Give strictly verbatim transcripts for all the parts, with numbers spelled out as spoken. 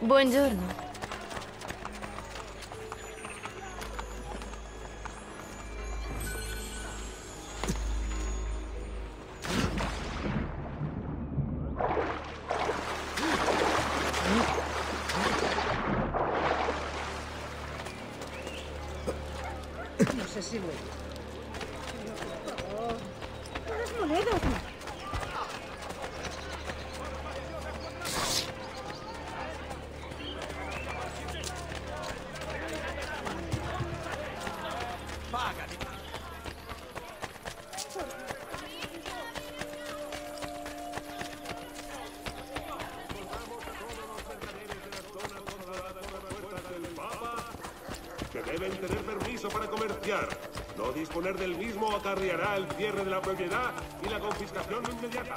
Buongiorno. No sé si voy. Oh, ¡unas monedas! Que deben tener permiso para comerciar. No disponer del mismo acarreará el cierre de la propiedad y la confiscación inmediata.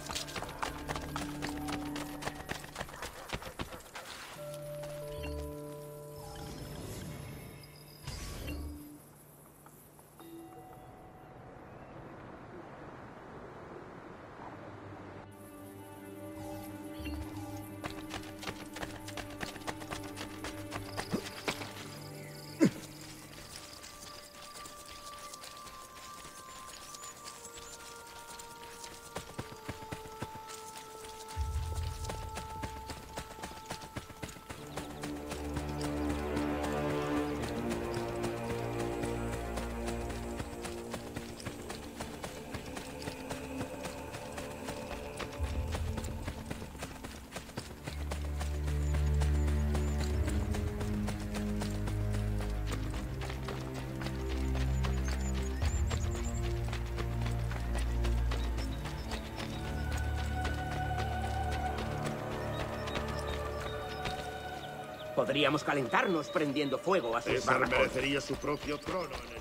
Podríamos calentarnos prendiendo fuego a sus César barracos. merecería su propio trono en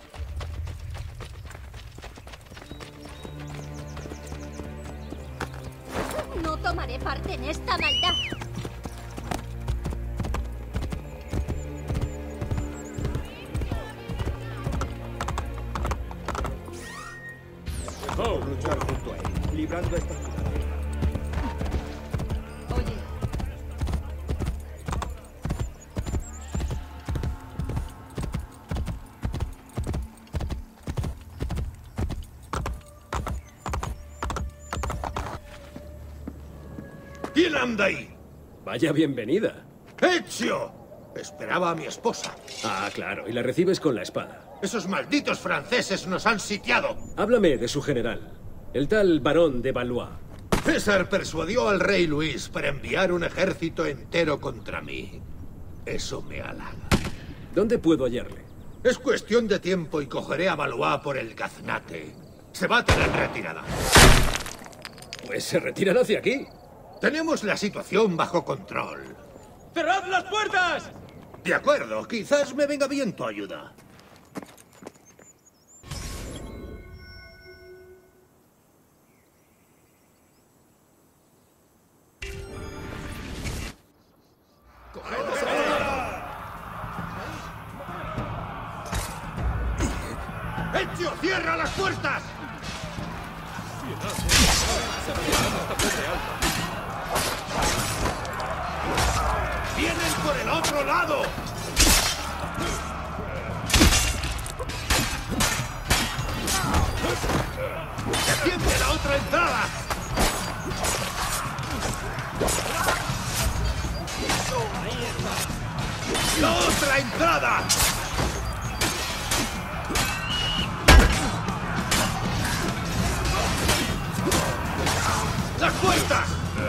el... No tomaré parte en esta maldad. Oh, luchar junto a él, librando esta ciudad. Oye, ¿Quién anda ahí? Vaya bienvenida. ¡Ezio! Esperaba a mi esposa. Ah, claro, y la recibes con la espada. Esos malditos franceses nos han sitiado. Háblame de su general, el tal barón de Valois. César persuadió al rey Luis para enviar un ejército entero contra mí. Eso me halaga. ¿Dónde puedo hallarle? Es cuestión de tiempo y cogeré a Valois por el gaznate. Se va a tener retirada. Pues se retiran hacia aquí. Tenemos la situación bajo control. ¡Cerrad las puertas! De acuerdo, quizás me venga bien tu ayuda. ¡Ezio, cierra las puertas! ¡Vienen por el otro lado! ¡Defiende la otra entrada! ¡La otra entrada! ¡Las puertas!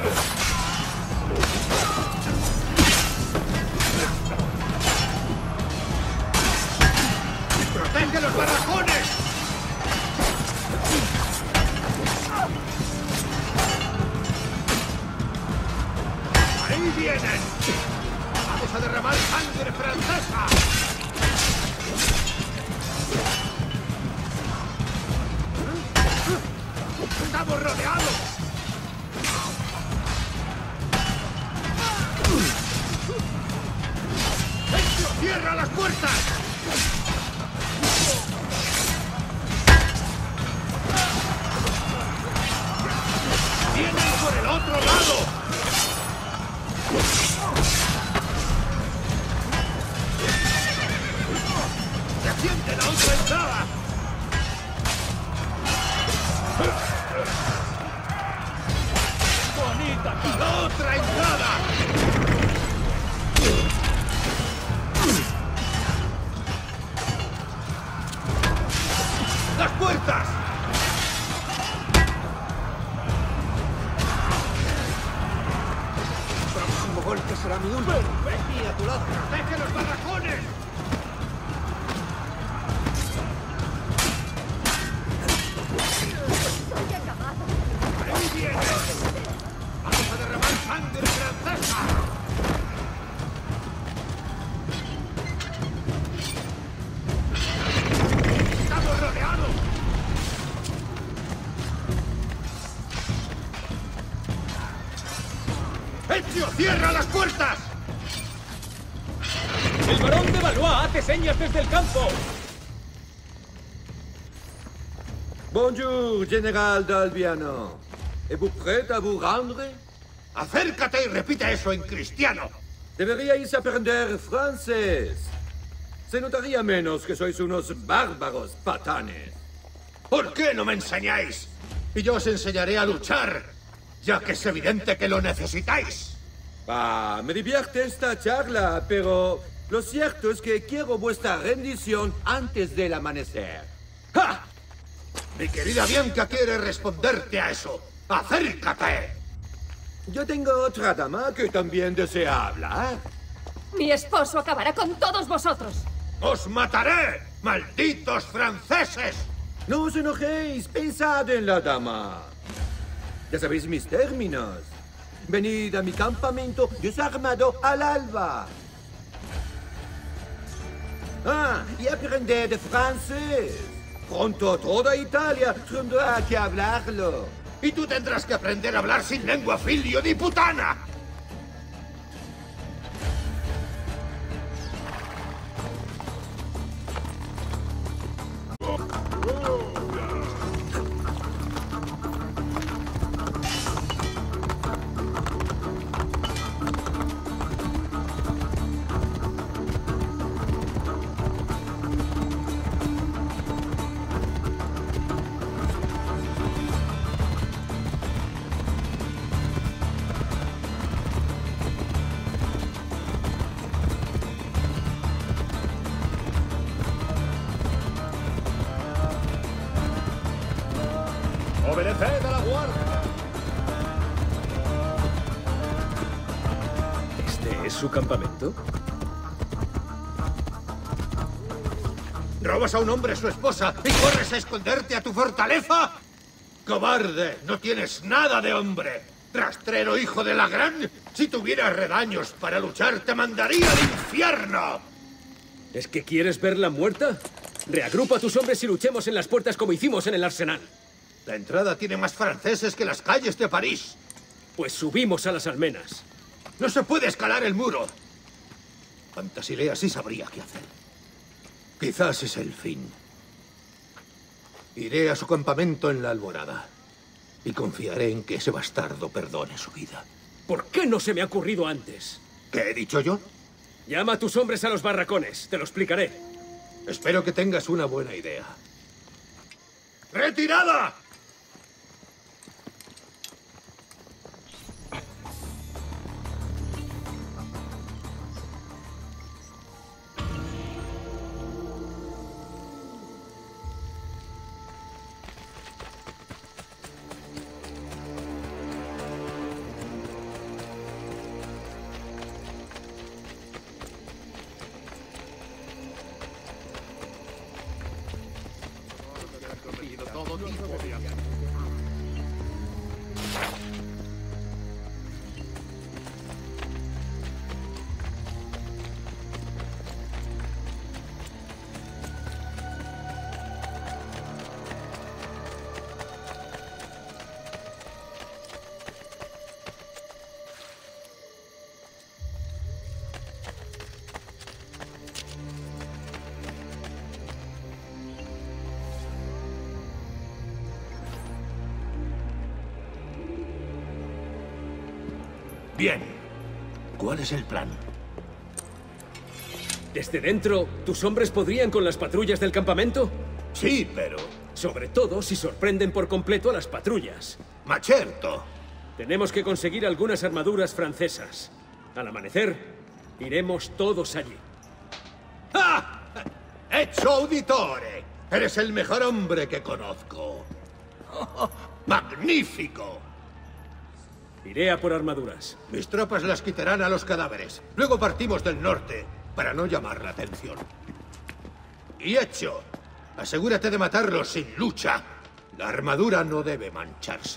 ¡Protege los barracones! ¡Ahí vienen! ¡Vamos a derramar sangre francesa! ¡Estamos rodeados! ¡Ezio, cierra las puertas! ¡Vienen por el otro lado! el que será mi último. ¡Aquí a tu lado! ¡Protege los barracones! Estoy acabado. ¡Ahí viene! ¡Vamos a derramar sangre francesa! ¡Estamos rodeados! ¡Ezio, cierra las puertas! ¡El barón de Valois hace señas desde el campo! Bonjour, General d'Albiano. ¿Êtes-vous prêt à vous rendre? ¡Acércate y repite eso en cristiano! Deberíais aprender francés. Se notaría menos que sois unos bárbaros patanes. ¿Por qué no me enseñáis? Y yo os enseñaré a luchar, ya que es evidente que lo necesitáis. Ah, me divierte esta charla, pero lo cierto es que quiero vuestra rendición antes del amanecer. ¡Ja! Mi querida Bianca quiere responderte a eso. ¡Acércate! Yo tengo otra dama que también desea hablar. Mi esposo acabará con todos vosotros. ¡Os mataré, malditos franceses! No os enojéis, pensad en la dama. Ya sabéis mis términos. Venid a mi campamento desarmado al alba. Ah, y aprended francés. Pronto toda Italia tendrá que hablarlo. Y tú tendrás que aprender a hablar sin lengua, filio di putana. ¡Obedeced a la guardia! ¿Este es su campamento? ¿Robas a un hombre su esposa y corres a esconderte a tu fortaleza? ¡Cobarde! ¡No tienes nada de hombre! ¡Rastrero hijo de la gran! Si tuvieras redaños para luchar, te mandaría al infierno. ¿Es que quieres verla muerta? Reagrupa a tus hombres y luchemos en las puertas como hicimos en el arsenal. La entrada tiene más franceses que las calles de París. Pues subimos a las almenas. No se puede escalar el muro. Fantasilea sí sabría qué hacer. Quizás es el fin. Iré a su campamento en la Alborada y confiaré en que ese bastardo perdone su vida. ¿Por qué no se me ha ocurrido antes? ¿Qué he dicho yo? Llama a tus hombres a los barracones. Te lo explicaré. Espero que tengas una buena idea. ¡Retirada! Bien. ¿Cuál es el plan? ¿Desde dentro, tus hombres podrían con las patrullas del campamento? Sí, pero... Sobre todo si sorprenden por completo a las patrullas. Ma certo. Tenemos que conseguir algunas armaduras francesas. Al amanecer, iremos todos allí. ¡Ah! ¡Hecho auditore! Eres el mejor hombre que conozco. ¡Magnífico! Iré a por armaduras. Mis tropas las quitarán a los cadáveres. Luego partimos del norte, para no llamar la atención. Y hecho. Asegúrate de matarlos sin lucha. La armadura no debe mancharse.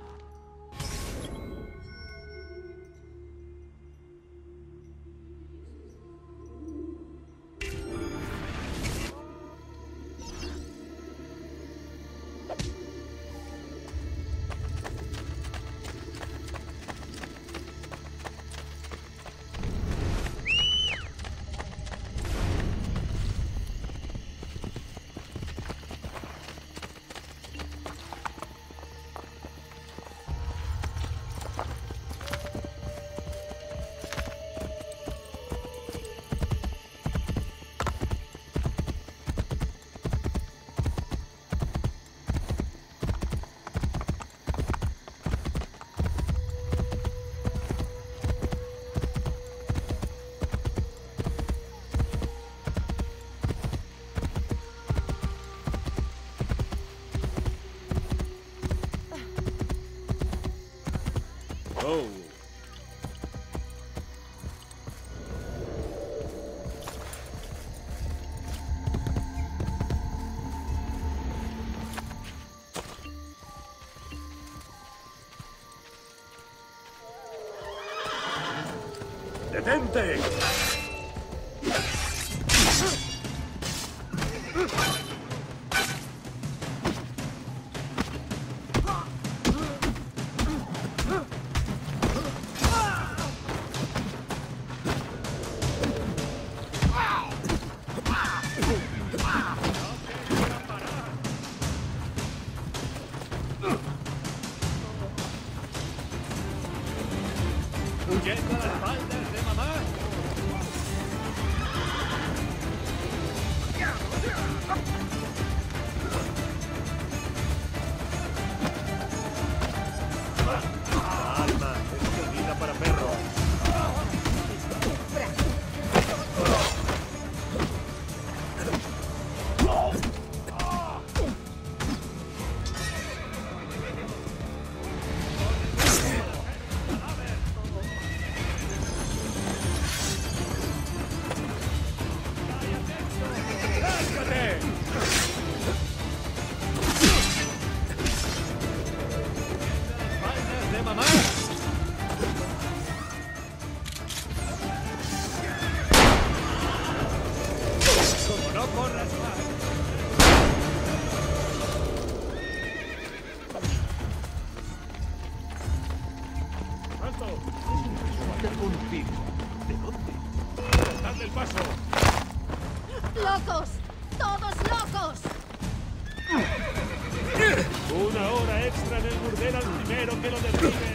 Oh. ¡Detente! ¿Huyendo a las faldas de mamá? Alma, es comida para perros. ¿De dónde? ¡Dadle el paso! ¡Locos! ¡Todos locos! Una hora extra en el burdel al primero que lo derribe.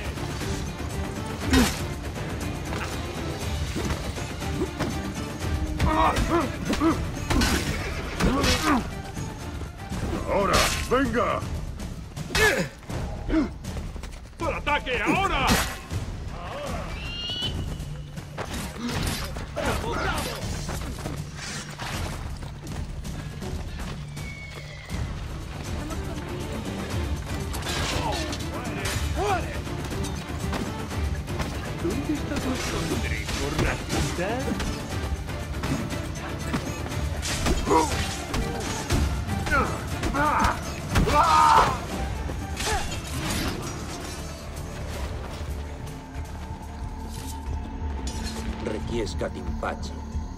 ¡Ahora! ¡Venga! ¡Por ataque! ¡Ahora! ¿Dónde está vuestro grifo, ratita? Requiescat in pace.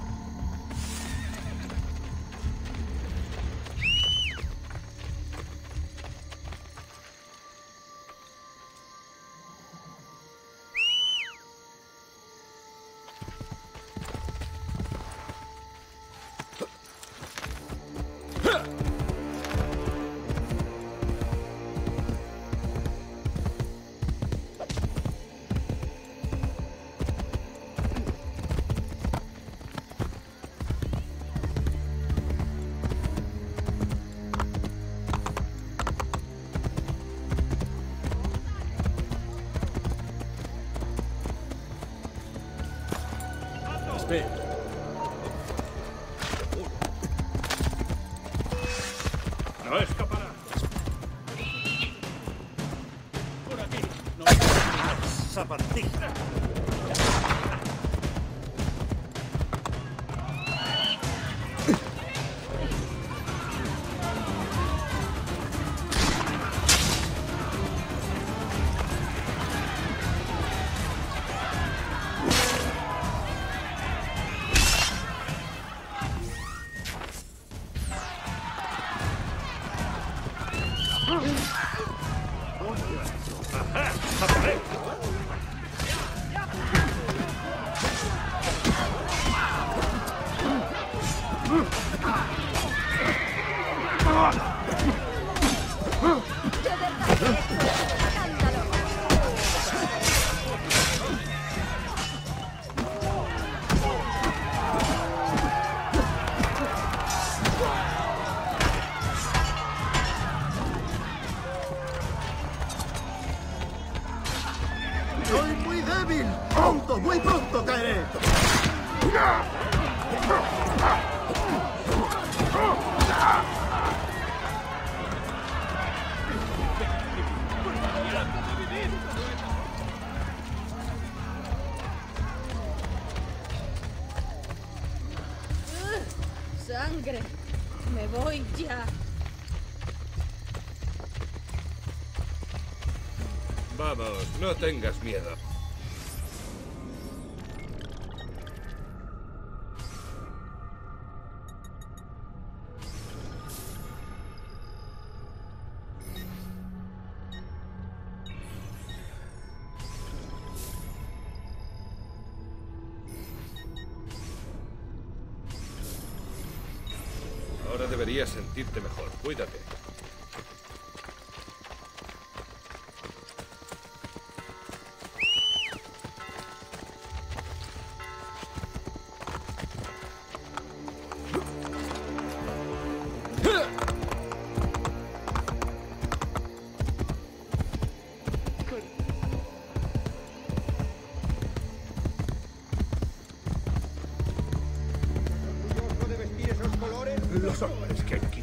¡No escapará! Por aquí. No. ¡Soy muy débil! ¡Pronto, muy pronto caeré! ¡Ugh! ¡Sangre! Me voy ya. Vamos, no tengas miedo. Ahora deberías sentirte mejor. Cuídate. Los hombres que hay aquí.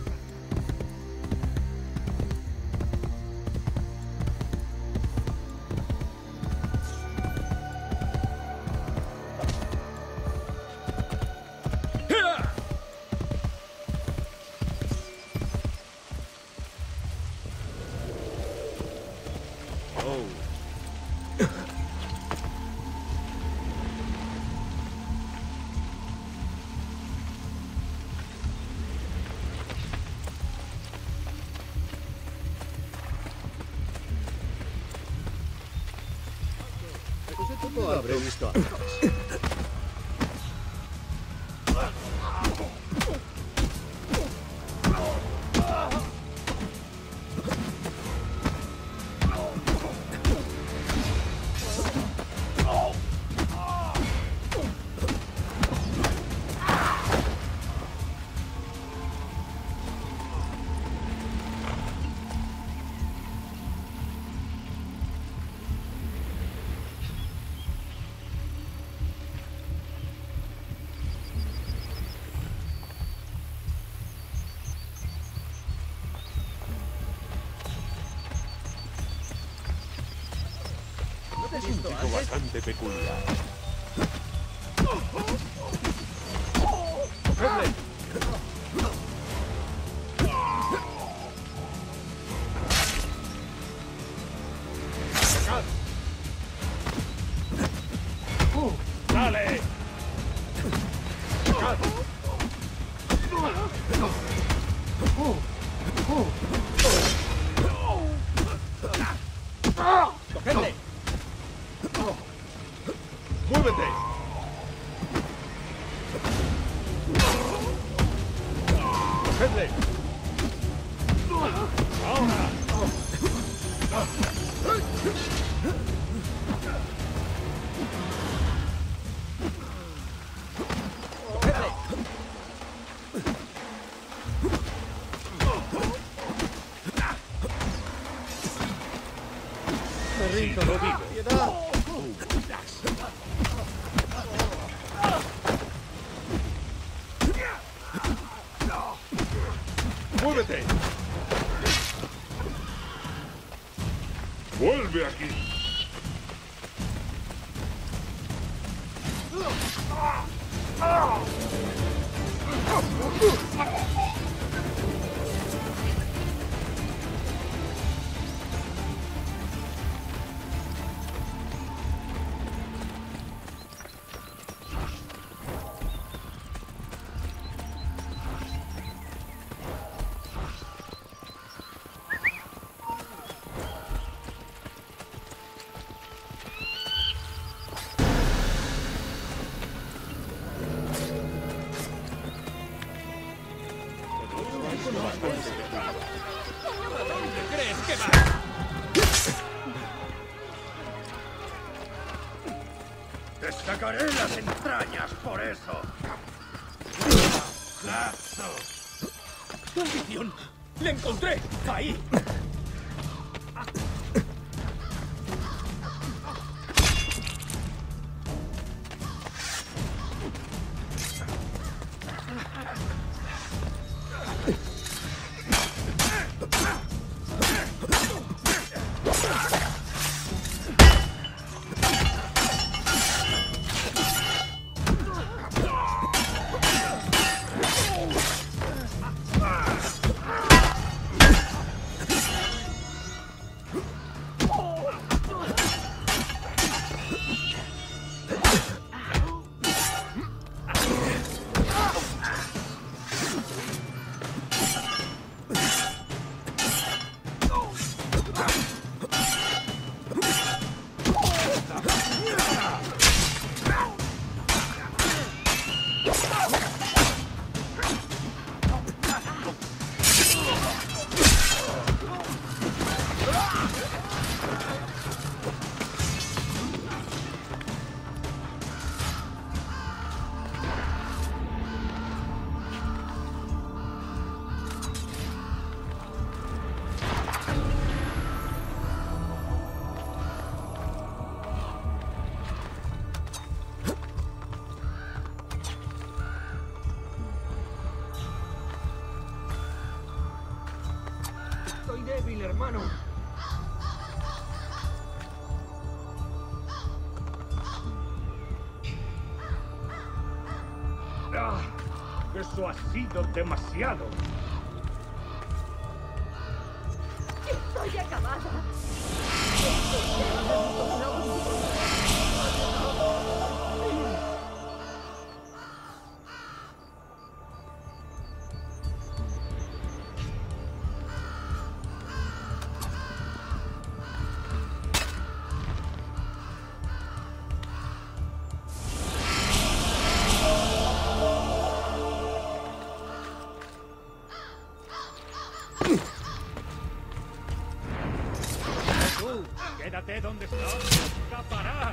No lo habré visto antes. Es un tipo bastante peculiar. ¡Cogedle! ¡Sacad! ¡Dale! ¡Sacad! ¡Cogedle! ¡Muévete! ¡Cogedle! ¡Ahora! Me rindo. Lo digo. ¡Piedad! ¡Muévete! ¡Vuelve aquí! ¡Te sacaré las entrañas por eso! ¡Maldición! ¡Le encontré! ¡Ahí! Estoy débil, hermano. Ah, eso ha sido demasiado. Estoy acabada. Tú, quédate donde estás. Escaparás.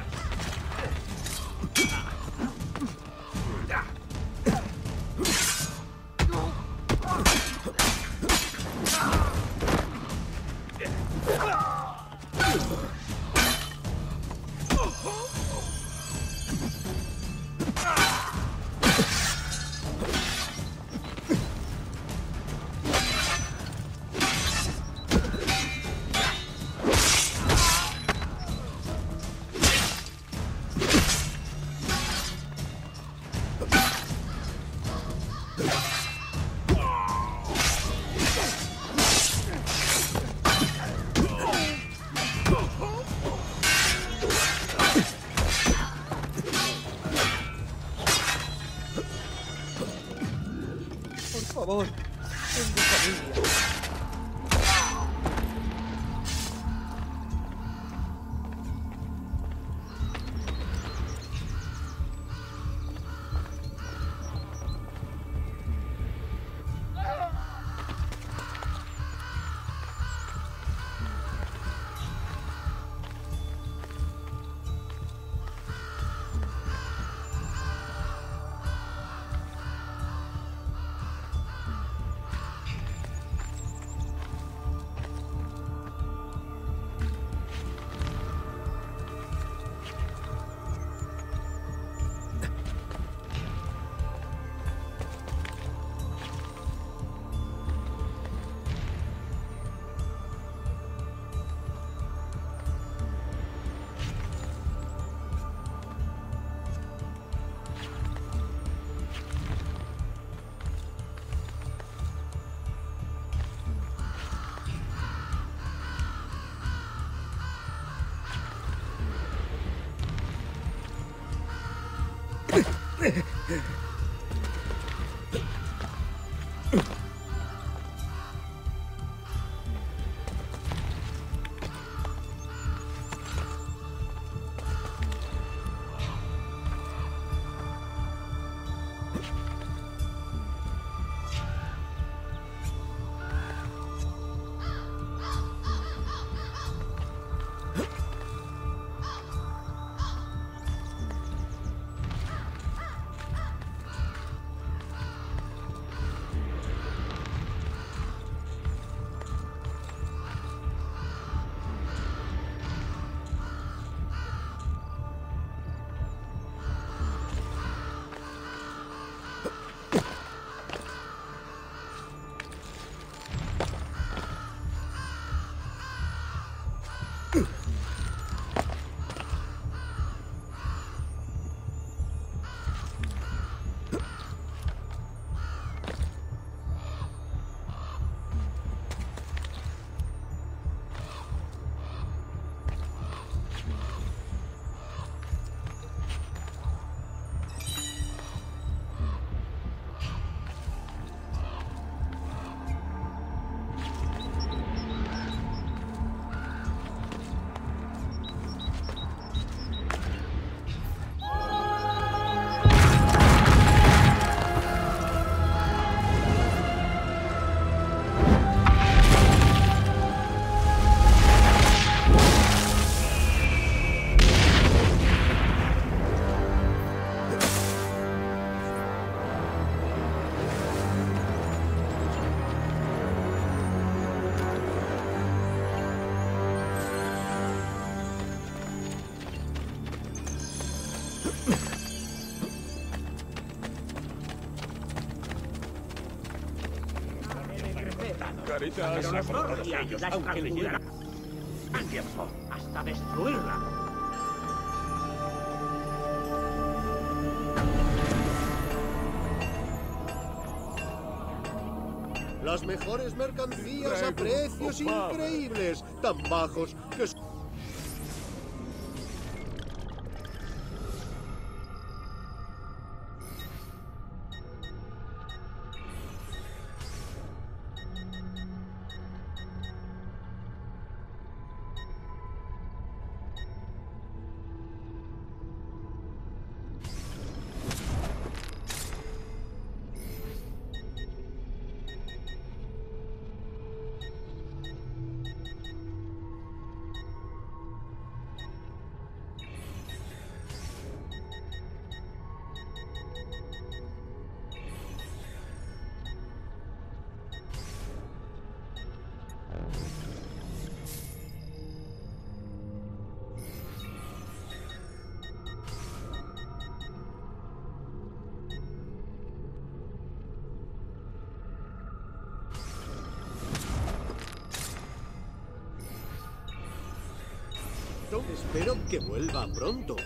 Por favor, tengo familia. Pero los Borgia la estrangularán al tiempo hasta destruirla. Las mejores mercancías a precios increíbles, tan bajos que... Espero que vuelva pronto.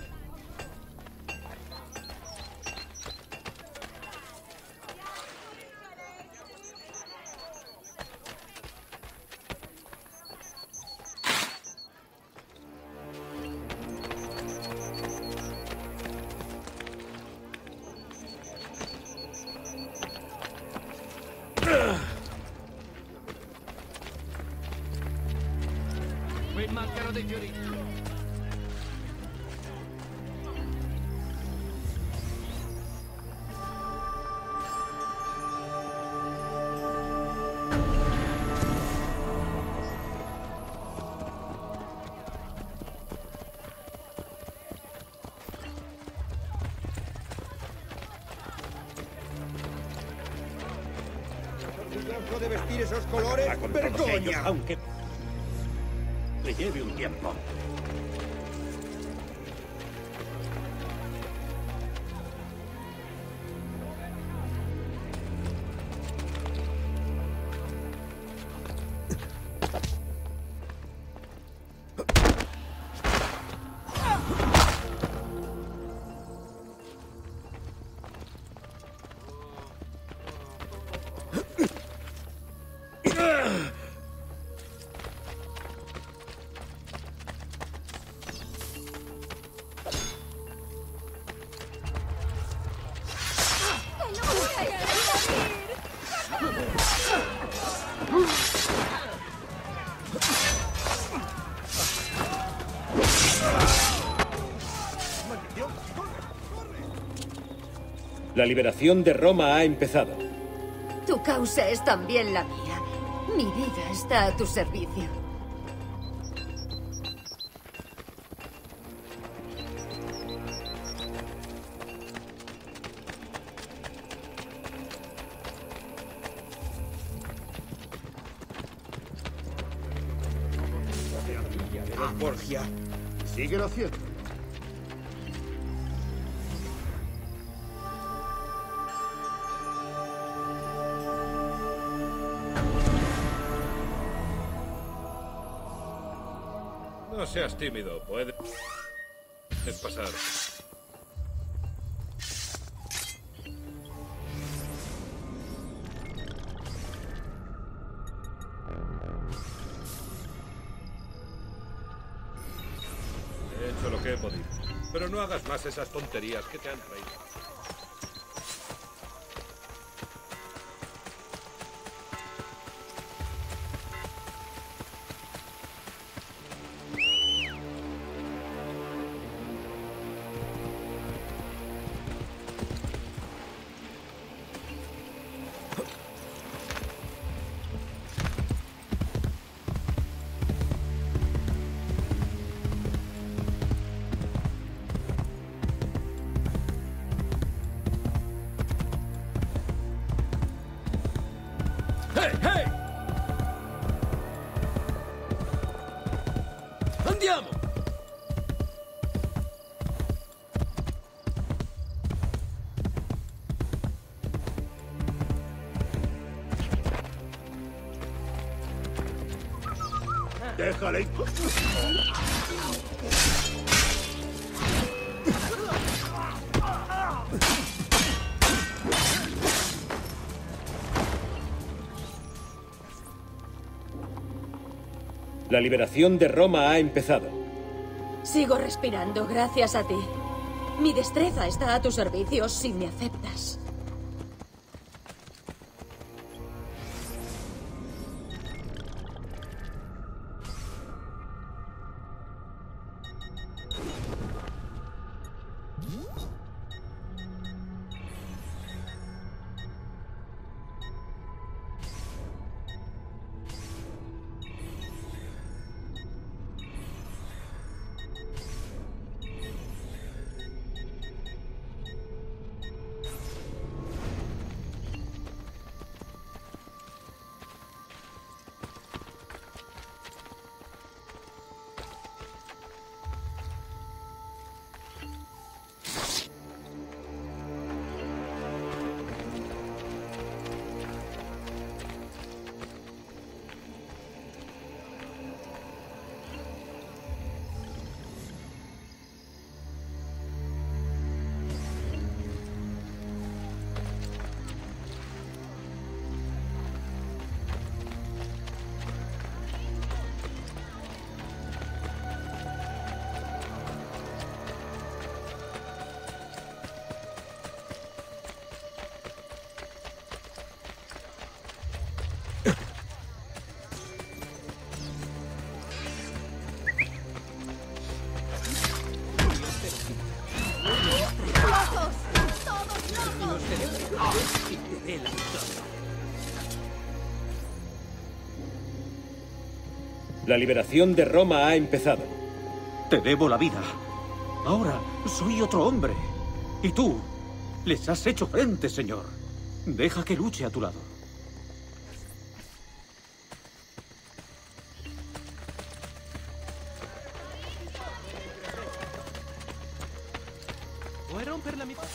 Mi mancano dei fiori. ¿De vestir esos colores? Con todos ellos, ¡Vergoña! aunque le lleve un tiempo. La liberación de Roma ha empezado. Tu causa es también la mía. Mi vida está a tu servicio. Borgia. Síguelo haciendo. No seas tímido, puedes pasar. He hecho lo que he podido. Pero no hagas más esas tonterías que te han traído. ¡Hey, hey! ¡Andiamo! Déjale. La liberación de Roma ha empezado. Sigo respirando gracias a ti. Mi destreza está a tu servicio si me aceptas. La liberación de Roma ha empezado. Te debo la vida. Ahora soy otro hombre. Y tú les has hecho frente, señor. Deja que luche a tu lado. Vuoi romper la mitad?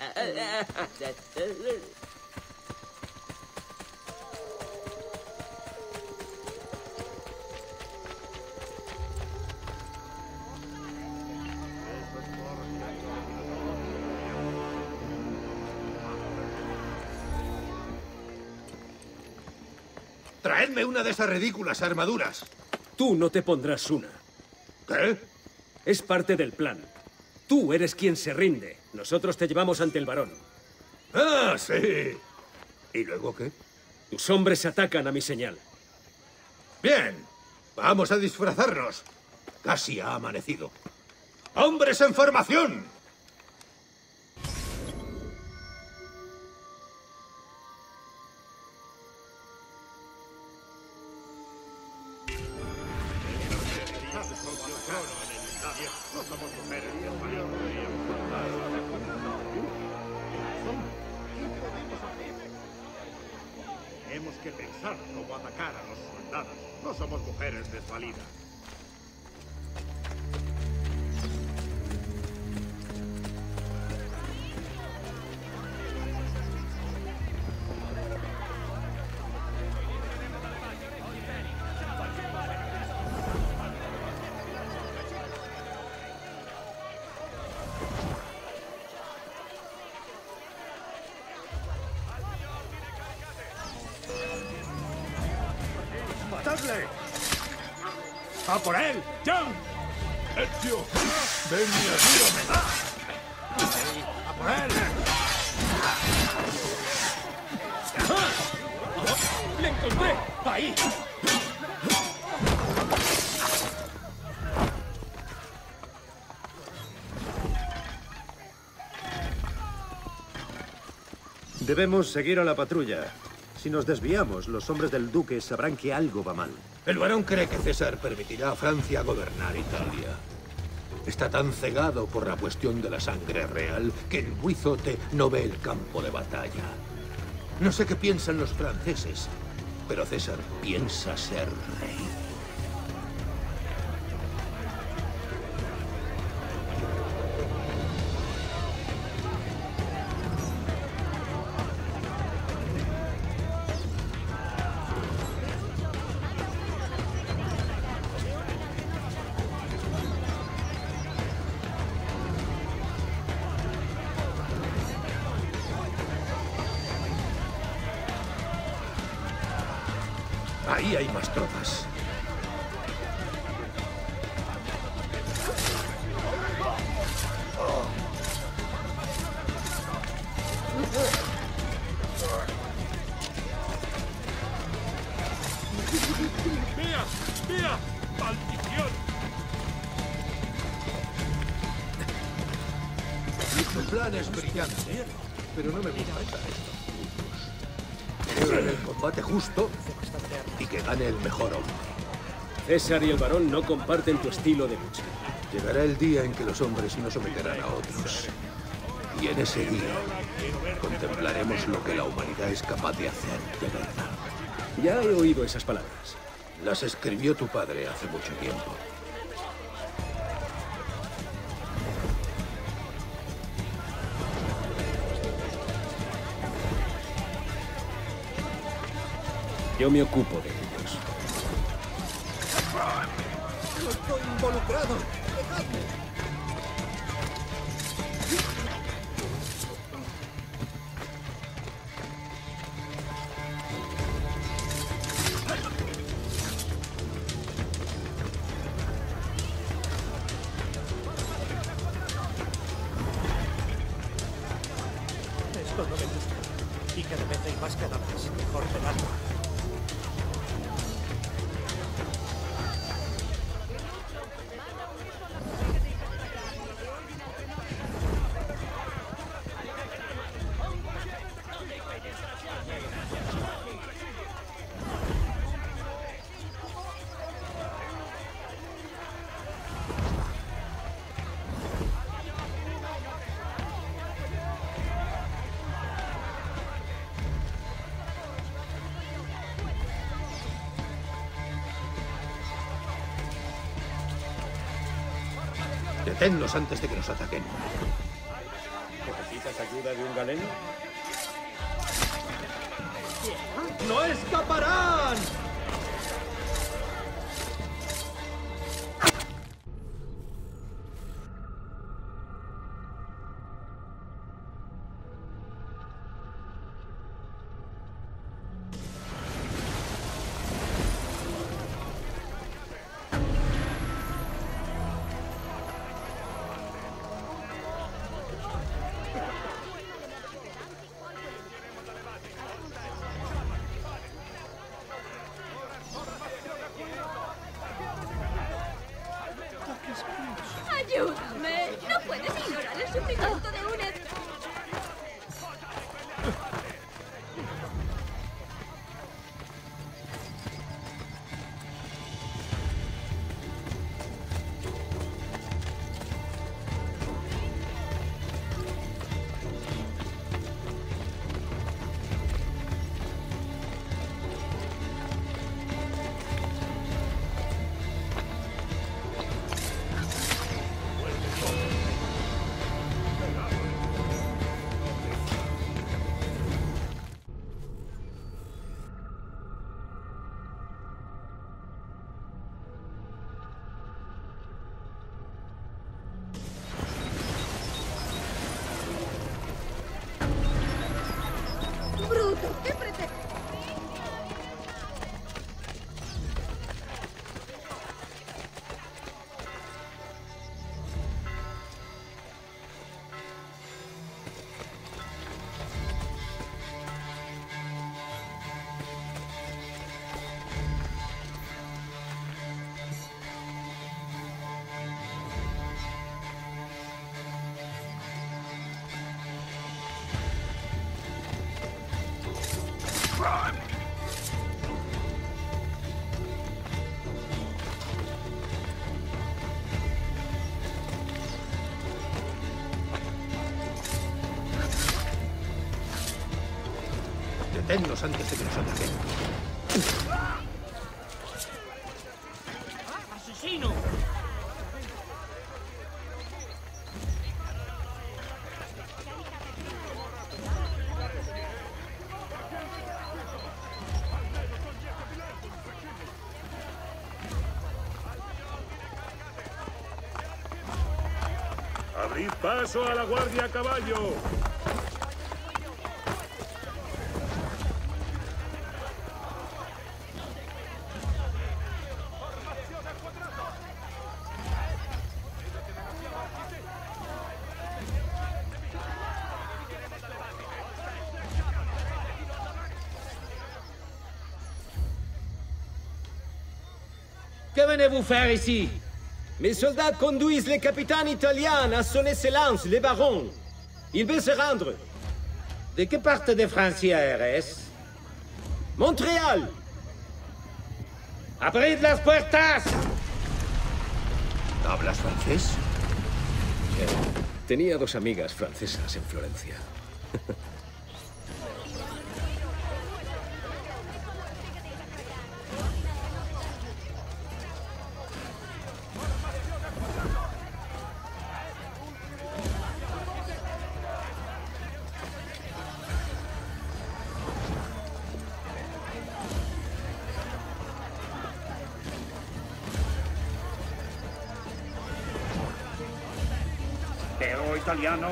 Traedme una de esas ridículas armaduras. Tú no te pondrás una. ¿Qué? Es parte del plan. Tú eres quien se rinde. Nosotros te llevamos ante el varón. ¡Ah, sí! ¿Y luego qué? Tus hombres atacan a mi señal. Bien. Vamos a disfrazarnos. Casi ha amanecido. ¡Hombres en formación! Tenemos que pensar cómo atacar a los soldados. No somos mujeres desvalidas. ¡Matadle! ¡A por él! ¡John! ¡Ezio! ¡Ven y ayúdame! ¡A por él! ¡Le encontré! ¡Ahí! Debemos seguir a la patrulla. Si nos desviamos, los hombres del duque sabrán que algo va mal. El varón cree que César permitirá a Francia gobernar Italia. Está tan cegado por la cuestión de la sangre real que el buizote no ve el campo de batalla. No sé qué piensan los franceses, pero César piensa ser rey. Ahí hay más tropas. ¡Mía! ¡Mía! ¡Maldición! Tu plan es brillante, pero no me gusta esto. Quiero el combate justo y que gane el mejor hombre. César y el varón no comparten tu estilo de lucha. Llegará el día en que los hombres no someterán a otros. Y en ese día contemplaremos lo que la humanidad es capaz de hacer de verdad. Ya he oído esas palabras. Las escribió tu padre hace mucho tiempo. Yo me ocupo de ellos. ¡No estoy involucrado! ¡Dejadme! Esto no me gusta. Y cada vez hay más cadáveres. Mejor pegarlo. Deténlos antes de que nos ataquen. ¿Necesitas ayuda de un galeno? ¡No escaparán! ¡Ayúdame! ¡No puedes ignorar el sufrimiento de un... ¡Bruto! ¿Qué pretendes? Deténnos antes de que nos ataquen. ¡Asesino! ¡Abrid paso a la guardia a caballo! Que venez-vous faire ici? Mes soldats conduisent les capitaines italiens à son excellence, les barons. Il veut se rendre. ¿De qué parte de Francia eres? Montréal. ¡Abrid las puertas! ¿Hablas francés? Tenía dos amigas francesas en Florencia. Pero italiano.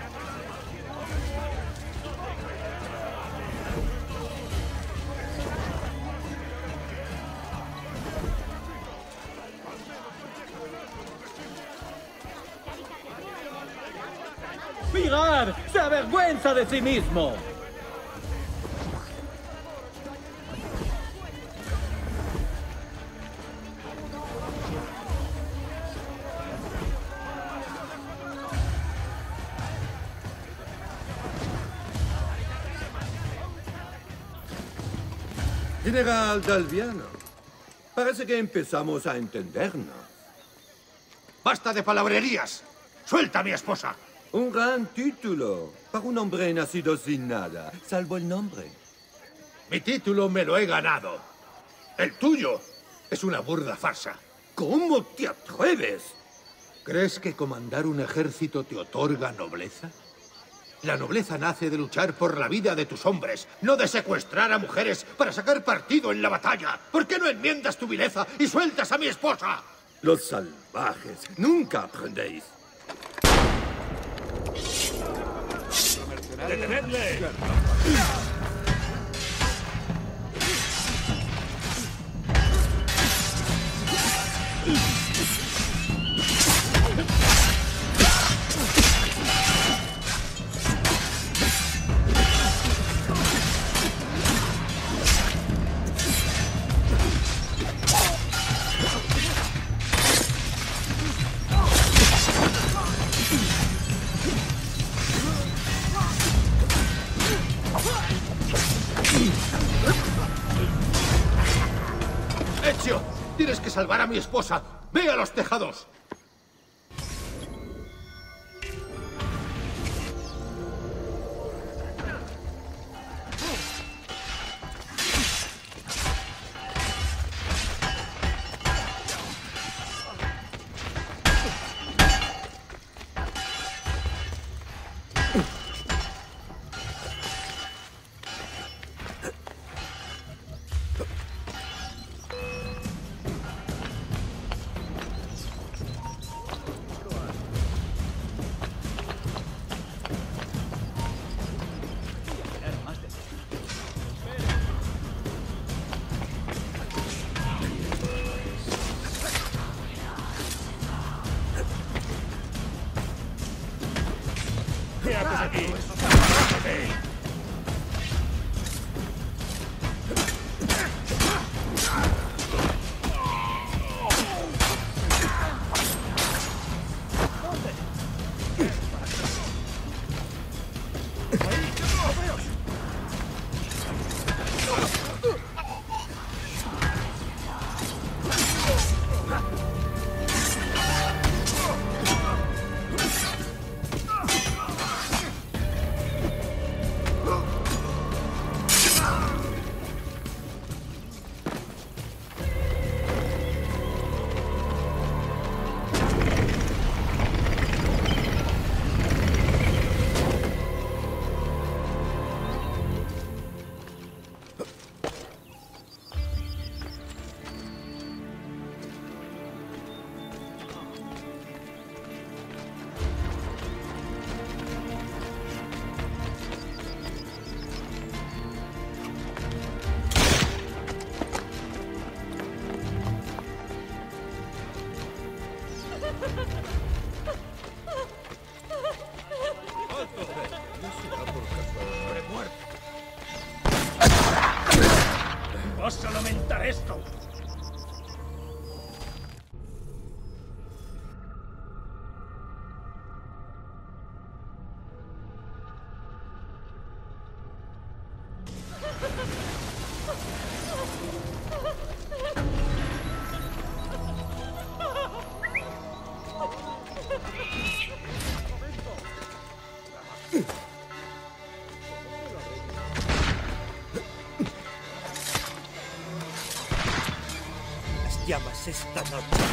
¡Mirad! ¡Se avergüenza de sí mismo! General Dalviano, parece que empezamos a entendernos. ¡Basta de palabrerías! ¡Suelta a mi esposa! Un gran título para un hombre nacido sin nada, salvo el nombre. Mi título me lo he ganado. El tuyo es una burda farsa. ¿Cómo te atreves? ¿Crees que comandar un ejército te otorga nobleza? La nobleza nace de luchar por la vida de tus hombres, no de secuestrar a mujeres para sacar partido en la batalla. ¿Por qué no enmiendas tu vileza y sueltas a mi esposa? Los salvajes, nunca aprendéis. ¡Detenedle! ¡Ezio! ¡Tienes que salvar a mi esposa! ¡Ve a los tejados! ¿Qué haces aquí? ¡Vas a lamentar esto! Las llamas esta noche.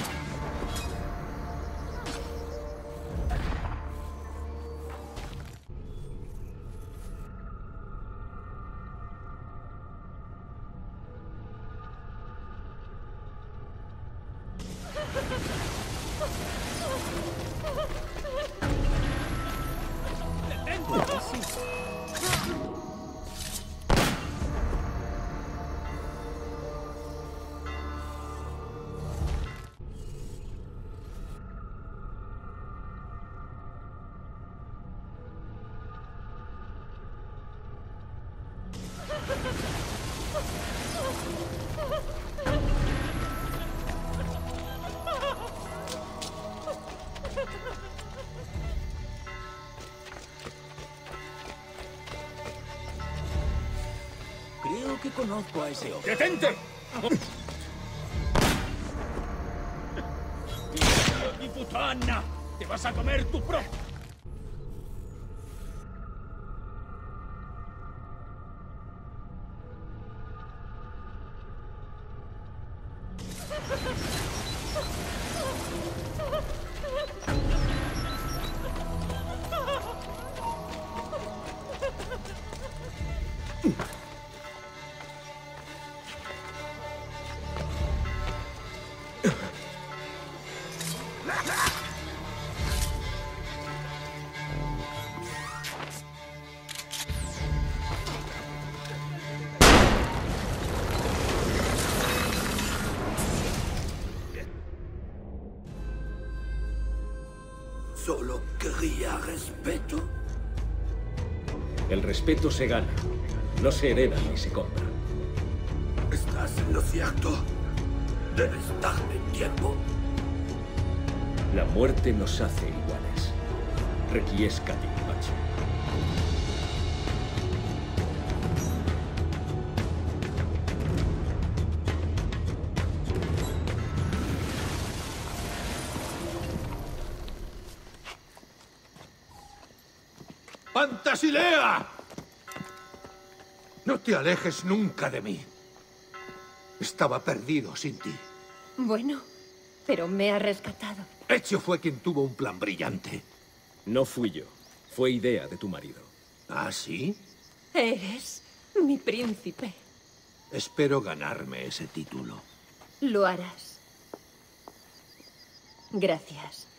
Creo que conozco a ese hombre. ¡Detente! ¡Mi putana! ¡Te vas a comer tu pro! Solo quería respeto. El respeto se gana, no se hereda ni se compra. ¿Estás en lo cierto? Debes darme tiempo. La muerte nos hace iguales. Requiescat in pace. ¡Pantasilea! No te alejes nunca de mí. Estaba perdido sin ti. Bueno, pero me ha rescatado. Ezio fue quien tuvo un plan brillante. No fui yo. Fue idea de tu marido. ¿Ah, sí? Eres mi príncipe. Espero ganarme ese título. Lo harás. Gracias.